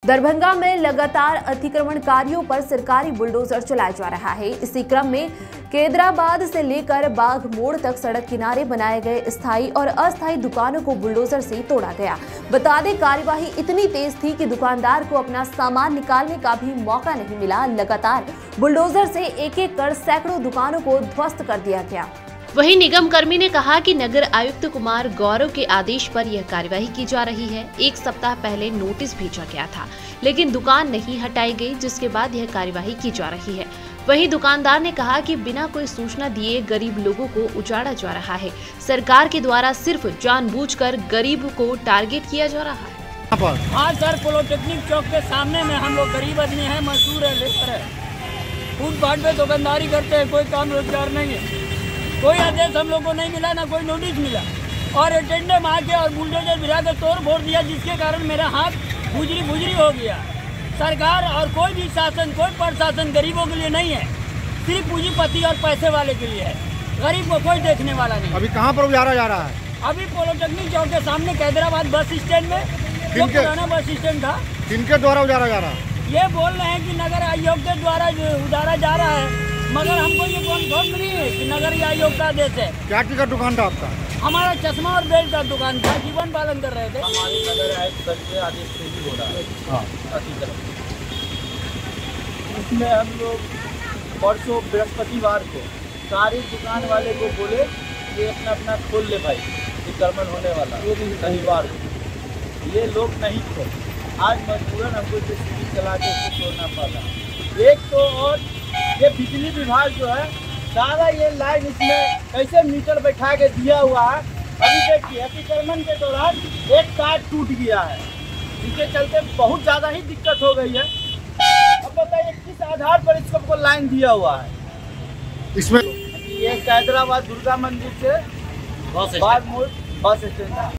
दरभंगा में लगातार अतिक्रमणकारियों पर सरकारी बुलडोजर चलाया जा रहा है। इसी क्रम में केदराबाद से लेकर बाघ मोड़ तक सड़क किनारे बनाए गए स्थायी और अस्थायी दुकानों को बुलडोजर से तोड़ा गया। बता दें, कार्यवाही इतनी तेज थी कि दुकानदार को अपना सामान निकालने का भी मौका नहीं मिला। लगातार बुलडोजर से एक-एक कर सैकड़ों दुकानों को ध्वस्त कर दिया गया। वहीं निगम कर्मी ने कहा कि नगर आयुक्त कुमार गौरव के आदेश पर यह कार्यवाही की जा रही है। एक सप्ताह पहले नोटिस भेजा गया था, लेकिन दुकान नहीं हटाई गई, जिसके बाद यह कार्यवाही की जा रही है। वहीं दुकानदार ने कहा कि बिना कोई सूचना दिए गरीब लोगों को उजाड़ा जा रहा है। सरकार के द्वारा सिर्फ जानबूझकर गरीब को टारगेट किया जा रहा है। हाँ सर, पॉलिटेक्निक चौक के सामने में हम लोग गरीब आदमी है, मजदूर है, लेबर है, फुटपाथ पे दुकानदारी करते हैं, कोई काम रोजगार नहीं है। कोई आदेश हम लोग को नहीं मिला, ना कोई नोटिस मिला, और अटेंडेंट आके और बुलडोजर गिरा कर तोड़ फोड़ दिया, जिसके कारण मेरा हाथ बुजरी हो गया। सरकार और कोई भी शासन, कोई प्रशासन गरीबों के लिए नहीं है, सिर्फ पूंजीपति और पैसे वाले के लिए है। गरीब को कोई देखने वाला नहीं। अभी कहाँ पर उजाड़ा जा रहा है? अभी पॉलिटेक्निक चौक के सामने कैदराबाद बस स्टैंड में, जो पुराना बस स्टैंड था। किनके द्वारा उजाड़ा जा रहा है? ये बोल रहे हैं कि नगर आयोग के द्वारा उजाड़ा जा रहा है, मगर हमको ये कन्फर्म नहीं है कि नगर आयोग का आदेश है। क्या की का दुकान था आपका? हमारा चश्मा और बेल्ट का दुकान था, जीवन पालन कर रहे थे। हमारी नगर आयुक्त के आदेश से ही हो रहा है। हाँ, इसमें हम लोग परसों बृहस्पतिवार को सारी दुकान वाले को बोले कि अपना अपना खोल ले भाई, अतिक्रमण होने वाला शनिवार को। ये लोग नहीं थे। आज मजबूरन हमको जेसीबी चला के उसको तोड़ना पड़ा। एक तो और ये बिजली विभाग जो है, सारा ये लाइन इसमें कैसे मीटर बैठा के दिया हुआ है। अभी देखिए, अतिक्रमण के दौरान एक तार टूट गया है, जिसके चलते बहुत ज़्यादा ही दिक्कत हो गई है। अब बताइए किस आधार पर इसको लाइन दिया हुआ है? इसमें ये कैदराबाद दुर्गा मंदिर से बाघ मोड़ बस स्टैंड।